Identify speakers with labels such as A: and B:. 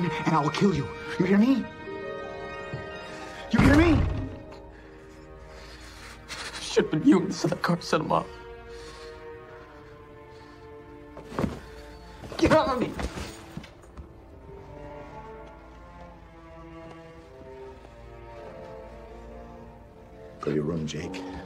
A: again, and I will kill you. You hear me? You hear me?
B: Should have been you instead of the car set him up. Get off of me!
A: Go to your room, Jake.